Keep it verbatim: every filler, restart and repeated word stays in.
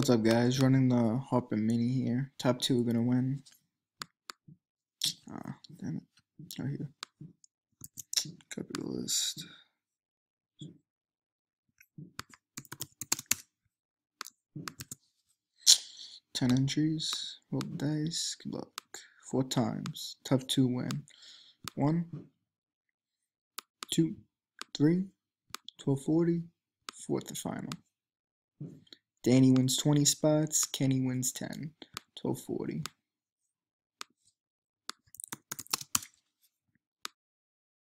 What's up, guys? Running the Harper Mini here. Top two are gonna win. Ah, damn it. Right here. Copy the list. Ten entries. Roll the dice. Good luck. Four times. Top two win. One, two, three, twelve forty. Fourth and final. Danny wins twenty spots. Kenny wins ten. twelve forty.